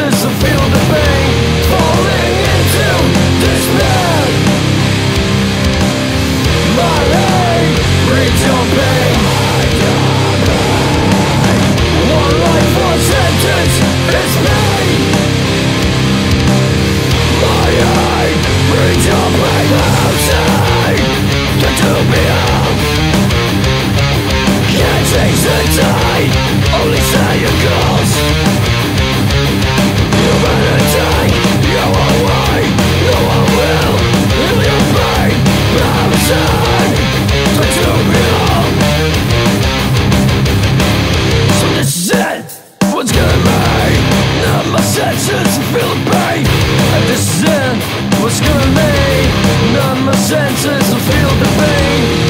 senses to feel the pain, falling into despair. My life reads your pain. One life, one sentence is pain. My eye reads your pain. Outside, can't do me up. Can't change the tide, only say your goals. You better take your own way. No one will heal your pain. Outside, can't do me up. So this is it, what's gonna make? Not my senses to feel the pain. And this is it, what's gonna make? Not my senses to feel the pain.